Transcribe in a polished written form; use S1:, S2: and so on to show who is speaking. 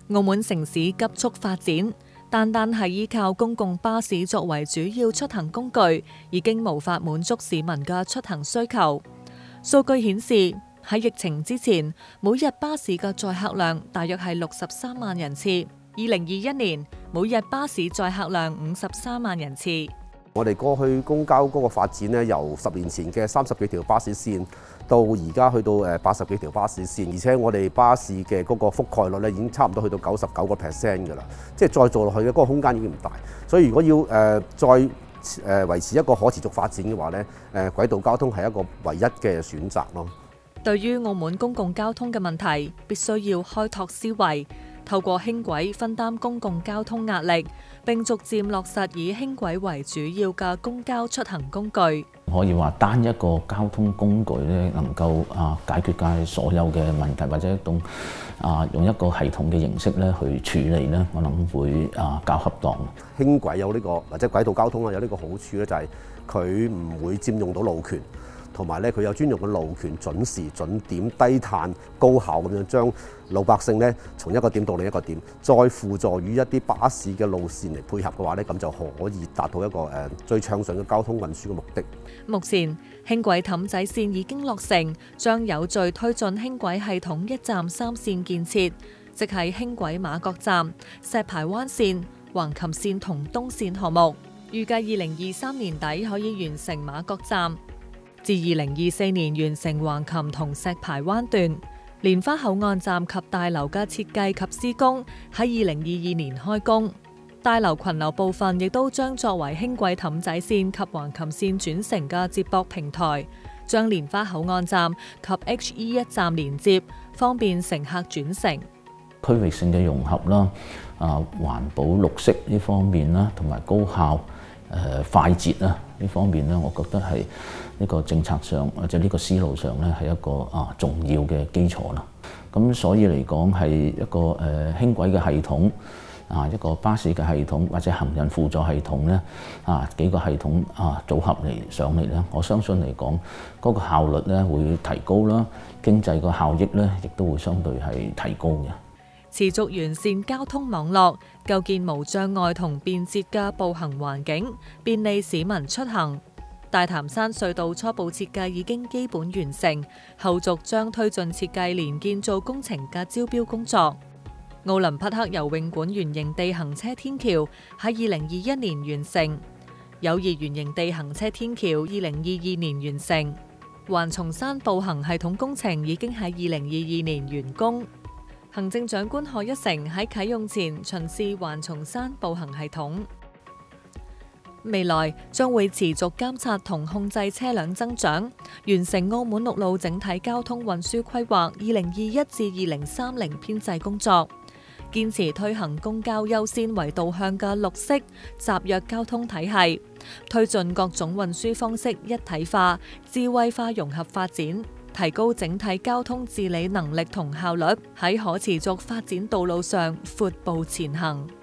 S1: 澳門城市急速發展，單係依靠公共巴士作為主要出行工具，已經無法滿足市民嘅出行需求。數據顯示，喺疫情之前，每日巴士嘅載客量大約係63萬人次。2021年，每日巴士載客量53萬人次。
S2: 我哋過去公交嗰個發展咧，由10年前嘅30幾條巴士線，到而家去到80幾條巴士線，而且我哋巴士嘅嗰個覆蓋率咧，已經差唔多去到99% 㗎啦。即係再做落去嘅嗰個空間已經唔大，所以如果要再維持一個可持續發展嘅話咧，軌道交通係一個唯一嘅選擇咯。
S1: 對於澳門公共交通嘅問題，必須要開拓思維，透過輕軌分擔公共交通壓力，並逐漸落實以輕軌為主要嘅公交出行工具。
S3: 可以話單一個交通工具咧，能夠解決晒所有嘅問題，或者用一個系統嘅形式咧去處理咧，我諗會較恰當。
S2: 輕軌有呢個或者軌道交通有呢個好處咧，就係佢唔會佔用到路權。同埋咧，佢有專用嘅路權，準時、準點、低碳、高效咁樣將老百姓咧從一個點到另一個點，再輔助於一啲巴士嘅路線嚟配合嘅話咧，咁就可以達到一個最暢順嘅交通運輸嘅目的。
S1: 目前輕軌氹仔線已經落成，將有序推進輕軌系統一站3線建設，即係輕軌馬角站、石排灣線、橫琴線同東線項目，預計2023年底可以完成馬角站。至2024年完成橫琴同石排灣段，蓮花口岸站及大樓嘅設計及施工喺2022年開工。大樓群樓部分亦都將作為輕軌氹仔線及橫琴線轉乘嘅接駁平台，將蓮花口岸站及 HE1 站連接，方便乘客轉乘。
S3: 區域性嘅融合啦，環保綠色呢方面啦，同埋高效快捷啦呢方面咧，我覺得係呢個政策上或者呢個思路上咧係一個重要嘅基礎啦。咁所以嚟講係一個輕軌嘅系統，一個巴士嘅系統或者行人輔助系統咧，幾個系統組合嚟上嚟咧，我相信嚟講嗰個效率咧會提高啦，經濟個效益咧亦都會相對係提高嘅。
S1: 持續完善交通網絡，構建無障礙同便捷嘅步行環境，便利市民出行。大潭山隧道初步設計已經基本完成，後續將推進設計連建造工程嘅招標工作。奧林匹克游泳館圓形地行車天橋喺2021年完成，友誼圓形地行車天橋2022年完成，環松山步行系統工程已經喺2022年完工。行政長官賀一誠喺啟用前巡視環松山步行系統，未來將會持續監察同控制車輛增長，完成澳門陸路整體交通運輸規劃2021至2030編製工作，堅持推行公交優先為導向嘅綠色集約交通體系，推進各種運輸方式一體化、智慧化融合發展，提高整體交通治理能力同效率，喺可持續發展道路上闊步前行。